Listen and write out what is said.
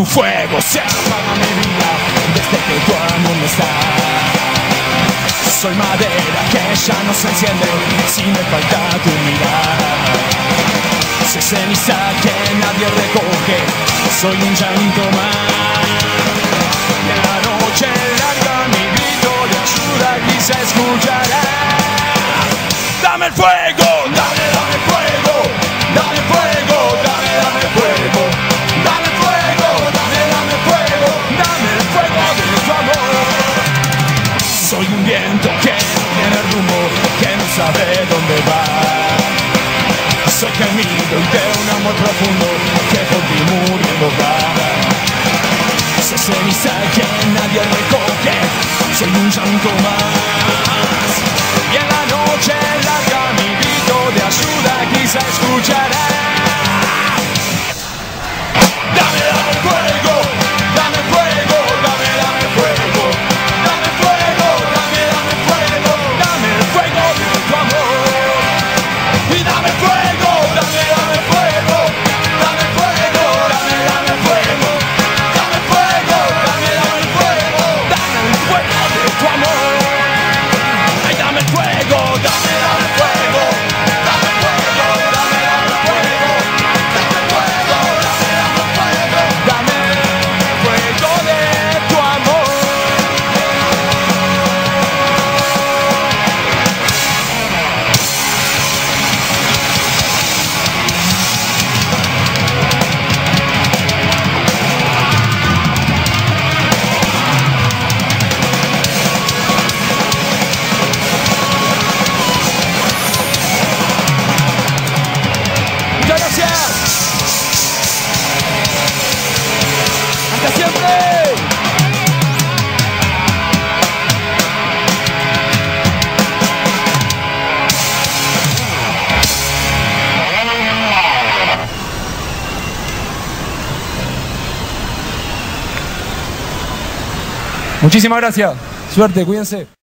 fuego se apaga mi vida desde que tu amor no está. Soy madera que ya no se enciende si me falta tu mirada. Soy ceniza que nadie recoge, soy un llanto más. Y en la noche larga mi grito de ayuda y se escuchará. Dame el fuego, dame el fuego, dame fuego, dame fuego, dame fuego, dame fuego, dame el fuego de tu amor. Soy un viento que no tiene rumbo, que no sabe dónde va. Soy gemido de un amor profundo que por ti muriendo va. Soy ceniza que nadie recoge, soy un llanto más. Y en la noche larga mi grito de ayuda quizá escuchará. Dame fuego, dame fuego, dame fuego, dame fuego, dame fuego, dame el fuego de tu amor. Y dame fuego, dame fuego, dame fuego, dame fuego, dame fuego, dame fuego, dame el fuego de tu amor. Ay, dame fuego, dame fuego, dame fuego, dame fuego, dame fuego, dame fuego, dame fuego de tu amor. Muchas gracias. Hasta siempre. Muchísimas gracias. Suerte, cuídense.